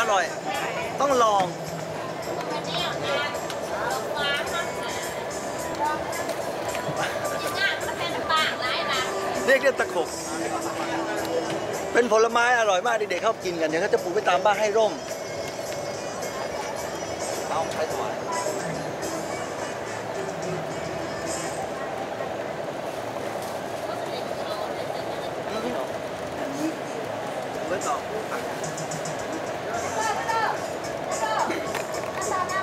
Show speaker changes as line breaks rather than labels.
ร่อยต้องลองเรียกตะขบเป็นผลไม้อร่อยมากเด็กๆเขากินกันเดี๋ยวเขาจะปลูกไปตามบ้านให้ร่มเอาใช้ถวายไว้ต่อ